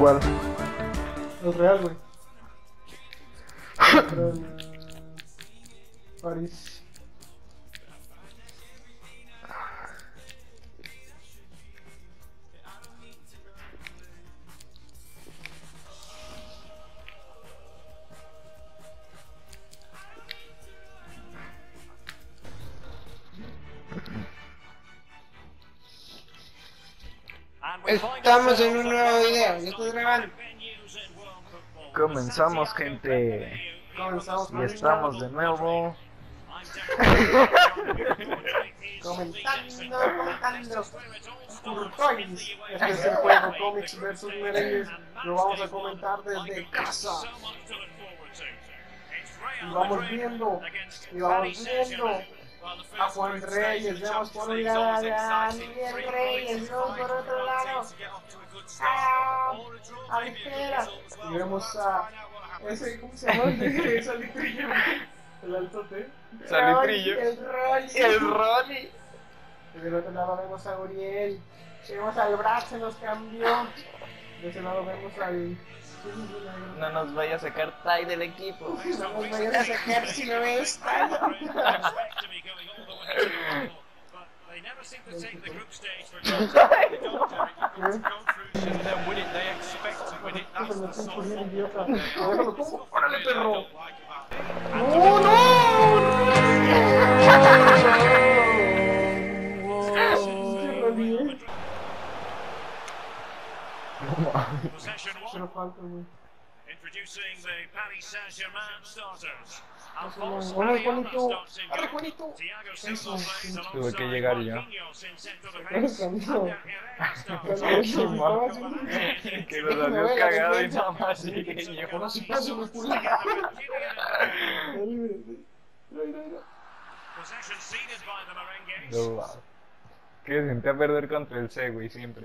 ¿Cuál? El Real, güey. Contra el París. Estamos en un nuevo video. ¿Ya estás grabando? Comenzamos, gente. Comenzamos Y estamos de nuevo. comentando. Courtois. Este es el juego Cómics vs Merengues. Lo vamos a comentar desde casa. Y vamos viendo a Juan Reyes. Vemos por un lado a Miguel Reyes, luego por otro lado a Ligera. Y vemos a ese, ¿cómo se llama? El Salitrillo. El altote. Salitrillo. El Rolly. Y del otro lado vemos a Uriel. Vemos al Brad, se nos cambió. De ese lado vemos al... No nos vaya a sacar Tai del equipo. No nos vayas a sacar si no ves Tai. ¡Órale, perro! ¡No, no! falta, güey. Introducing the Paris Saint-Germain starters. ¡Órale, Juanito! ¡Órale, Juanito! Eso. Tuve que llegar yo. Que nos había cagado y nada más sigue yo. Ahora sí paso, me culé. No, que se sentía perder contra el C, güey, siempre.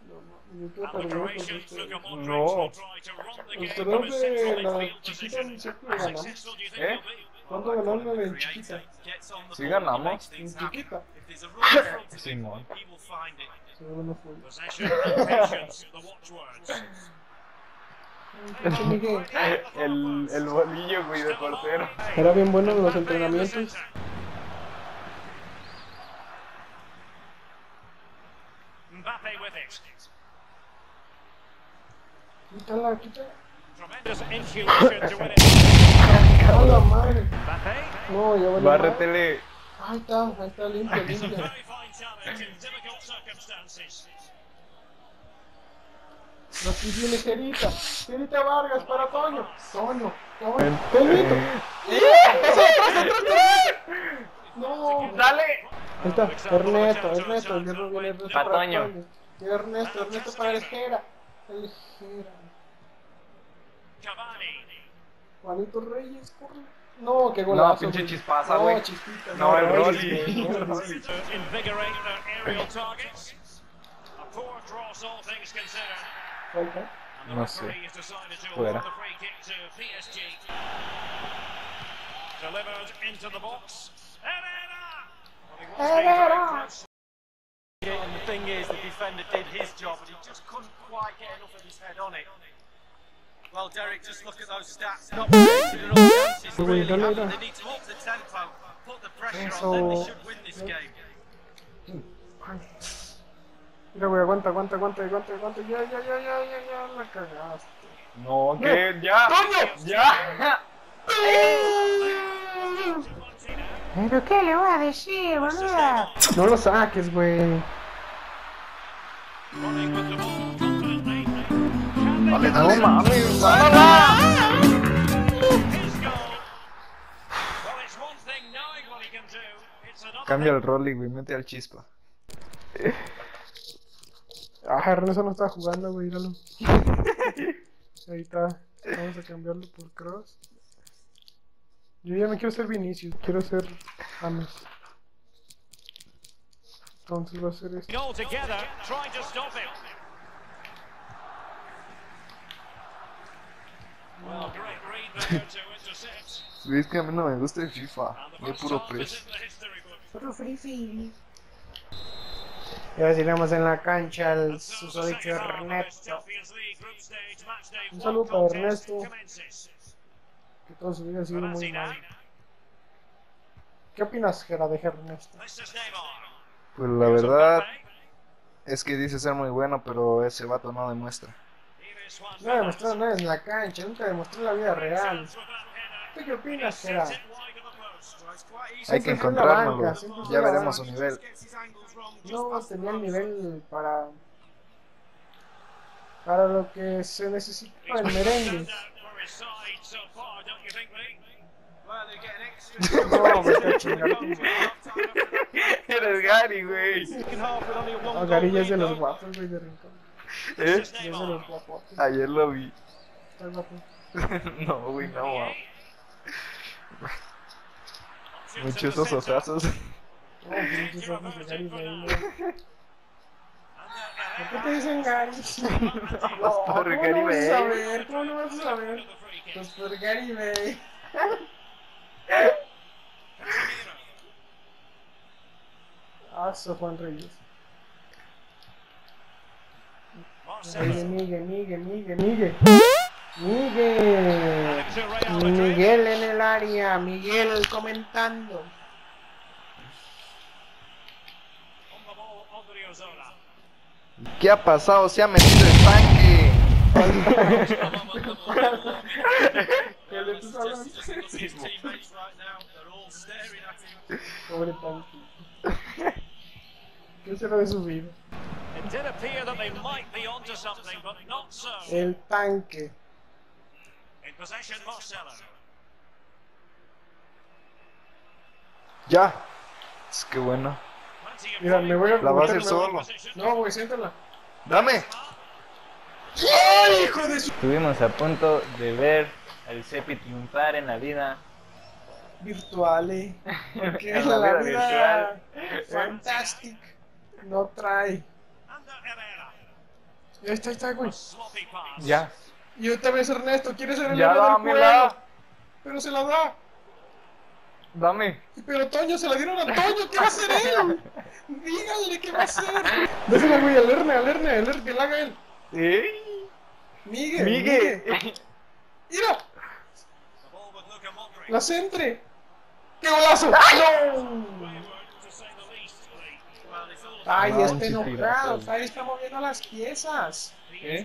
No. Los torneos de la chiquita siempre ganamos. ¿Eh? ¿Cuánto ganamos en chiquita? ¿Sí ganamos? En chiquita. Simón. Seguro no fue. El bolillo, güey, de portero. Era bien bueno en los entrenamientos. Mbappe with it. Quítala, quítala. Tremendous intuition to win it. ¡A la madre! Mbappe. No, ya vale. Bárretele. Ahí está limpia, limpia. Very fine talent in difficult circumstances. Aquí viene Gerita Vargas para Toño. Pelito. No. ¡Dale! Ahí está, Ernesto, el hierro viene Ernesto Pa' para Toño. Toño. Y Ernesto para el Jera. Cavani. Juanito Reyes, corre. No, qué golazo. No, pinche güey. chispaza, güey. No, chispita. No, el Reyes, Rolly. güey. To invigorate their aerial targets. A poor cross, all things considered. Falta. And the No sé. referee has decided to Fuera. award the free kick to PSG. Delivered into the box. Herrera! And the thing is, the defender did his job, but he just couldn't quite get enough of his head on it. Well, Derek, just look at those stats. Not created enough chances. Muy Really bien, haven't. mira. They need to up the tempo, put the pressure Eso. on, then they should win this game. Mira, güey, aguanta. Ya, la cagaste. No, que ya. ¡Ya! ¿Pero qué le voy a decir, boluda? No lo saques, güey. Running with the ball confidently. Vale, no mames, ¡vámonos! His goal. Well, it's one thing knowing what he can do. It's another Cambia el Rolly, güey, mete al Chispa. Ernesto no está jugando, güey, míralo. Ahí está. Vamos a cambiarlo por Cross. Yo ya no quiero ser Vinicius, quiero ser James. Entonces va a ser esto. all together, trying to stop him. Well, great read there to intercept. Es que a mí no me gusta el FIFA, And the de first puro half is pres. in the history book. Puro free. Y ahora iremos en la cancha el susodicho Ernesto. Un saludo para Ernesto, que toda su vida ha sido muy mal. ¿Qué opinas, Gera, de Ernesto? Pues la verdad es que dice ser muy bueno, pero ese vato no demuestra. No ha demostrado nada en la cancha, nunca demostró en la vida real. ¿Tú qué opinas, Gera? Hay que encontrárnoslo, ya veremos su nivel. No tenía el nivel para lo que se necesita para el merengue. No, vete a chingar. Eres Gary, güey. No, Gary ya es de los guapos, güey, de Rincón. ¿Eh? Ya es de los guapos. Ayer lo vi. Está guapo. No, güey, no, wow. Muchos ojazos. No, pinches ojos de Gary May, ¿por qué te dicen Gary? No, por ¿cómo Gary no vas a May. saber? ¿Cómo no vas a saber? Pues por Gary May. Juan Reyes. Miguel. Miguel en el área. Miguel comentando. ¿Qué ha pasado? Se ha metido el tanque. ¿Qué le estás hablando? Pobre tanque. ¿Qué será de su vida? El tanque. Ya. Es que bueno. Mira, me voy a La va a hacer meterme- solo. No, güey, siéntala. Dame. ¡Ay, hijo de su... Estuvimos a punto de ver al Cepi triunfar en la vida. Virtual, porque En la la vida vida virtual. fantastic no trae. Ya está, güey. Ya. Y otra vez Ernesto, quiere ser el Ya héroe del dámela. juego, pero se la da. Dame. Pero Toño, se la dieron a Toño, ¿qué va a hacer él? Díganle qué va a hacer. Dásela, güey, al Erne, que la haga él. Miguel. Mira. La centre. ¡Qué golazo! ¡No! Ay, No, está un enojado, chipirazo. ahí está moviendo las piezas.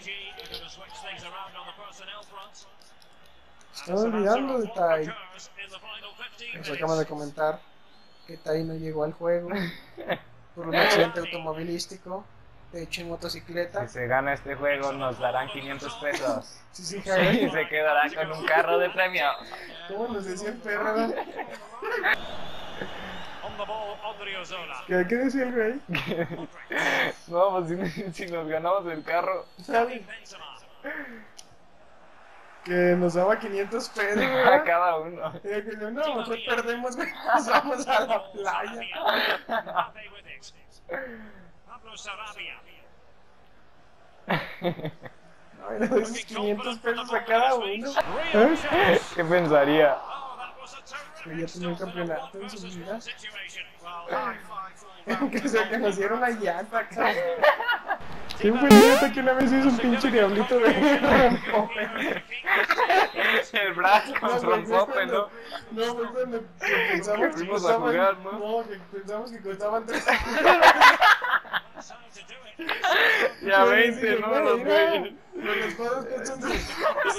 Estaba olvidando de Tai. Nos acaba de comentar que Tai no llegó al juego por un accidente automovilístico. De hecho, en motocicleta. Si se gana este juego nos darán 500 pesos. Sí, Y Javier. se quedará con un carro de premio. ¿Cómo nos decía el perro? ¿Qué decía el güey? No, pues si nos ganamos el carro. ¿Sabe? Que nos daba 500 pesos, A ¿verdad? cada uno. Y yo que yo, no, mejor perdemos, güey, nos vamos a la playa. No, y le doy sus 500 pesos a cada uno. ¿Qué pensaría? Que ya tenía un campeonato en su vida. Que se conocieron a llanta acá. Sí, fue neta que una vez hizo un pinche diablito de rompope. El Brack con No, güey, fue rompope, ¿no? No, fue cuando pensamos que Fuimos a costaban... jugar, ¿no? No, que pensamos que costaban 3. Ya 20, ¿no? Los güeyes. Los espadas cuestan 3.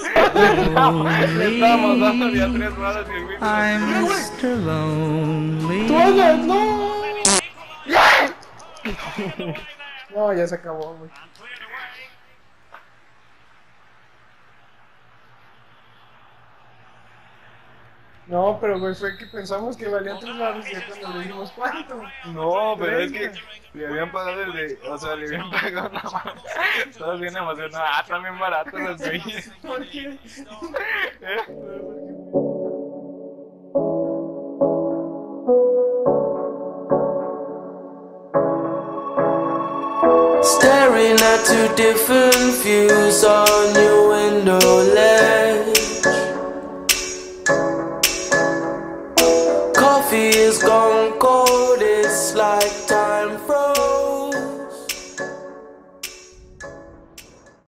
Le estábamos dando ya 3 balas y el güey. I'm Mr. Lonely. ¡Toallas, no! No, ya se acabó, güey. No, pero güey, fue que pensamos que valían 3 baros y ya cuando le dijimos cuánto. No, pero es que le habían pagado el de. O sea, le habían pagado nada más. Todos bien emocionados. Ah, también baratos los güeyes. ¿Por qué? Staring at two different views on your window ledge. Coffee is gone cold, it's like time froze.